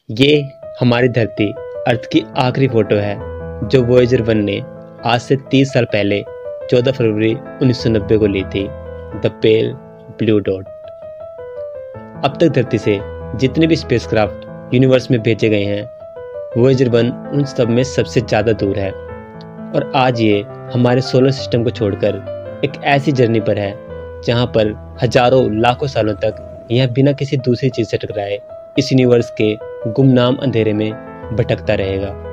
ये हमारी धरती अर्थ की आखिरी फोटो है जो वॉयेजर 1 ने आज से 30 साल पहले 14 फरवरी 1990 को ली थी। The pale blue dot. अब तक धरती से जितने भी स्पेसक्राफ्ट यूनिवर्स में भेजे गए हैं, वॉयेजर 1 उन सब में सबसे ज़्यादा दूर है और आज ये हमारे सोलर सिस्टम को छोड़कर एक ऐसी जर्नी पर है जहाँ पर हजारों लाखों सालों तक यह बिना किसी दूसरी चीज़ से टकराए इस यूनिवर्स के गुमनाम अंधेरे में भटकता रहेगा।